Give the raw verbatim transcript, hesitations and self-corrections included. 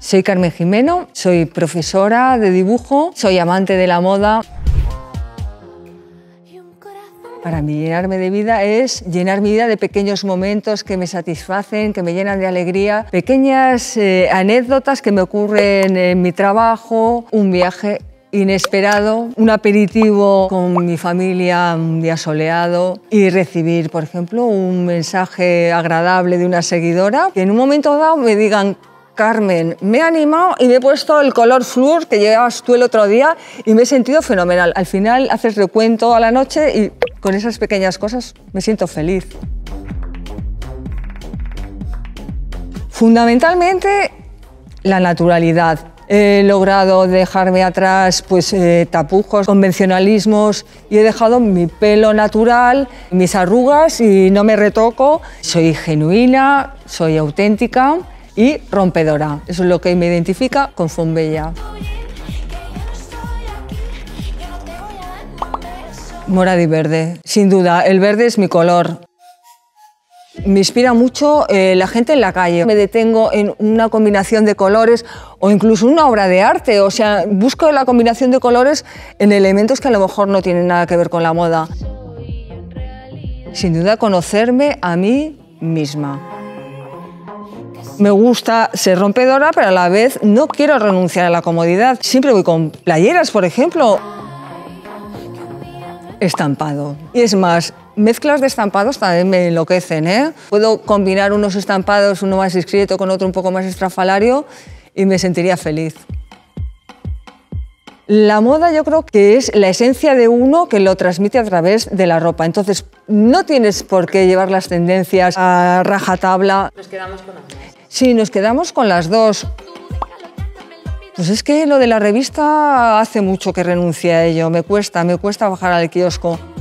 Soy Carmen Jimeno, soy profesora de dibujo, soy amante de la moda. Para mí, llenarme de vida es llenar mi vida de pequeños momentos que me satisfacen, que me llenan de alegría, pequeñas eh, anécdotas que me ocurren en mi trabajo, un viaje inesperado, un aperitivo con mi familia un día soleado y recibir, por ejemplo, un mensaje agradable de una seguidora que en un momento dado me digan: Carmen, me he animado y me he puesto el color flúor que llevabas tú el otro día y me he sentido fenomenal. Al final haces recuento a la noche y con esas pequeñas cosas me siento feliz. Fundamentalmente, la naturalidad. He logrado dejarme atrás pues, eh, tapujos, convencionalismos y he dejado mi pelo natural, mis arrugas y no me retoco. Soy genuina, soy auténtica y rompedora. Eso es lo que me identifica con Fontbella. Morado y verde, sin duda. El verde es mi color. Me inspira mucho eh, la gente en la calle. Me detengo en una combinación de colores o incluso una obra de arte. O sea, busco la combinación de colores en elementos que a lo mejor no tienen nada que ver con la moda. Sin duda, conocerme a mí misma. Me gusta ser rompedora, pero a la vez no quiero renunciar a la comodidad. Siempre voy con playeras, por ejemplo. Estampado. Y es más, mezclas de estampados también me enloquecen, ¿eh? Puedo combinar unos estampados, uno más discreto con otro un poco más estrafalario y me sentiría feliz. La moda yo creo que es la esencia de uno que lo transmite a través de la ropa. Entonces, no tienes por qué llevar las tendencias a rajatabla. Nos quedamos con las dos. Sí, nos quedamos con las dos. Pues es que lo de la revista hace mucho que renuncié a ello. Me cuesta, me cuesta bajar al kiosco.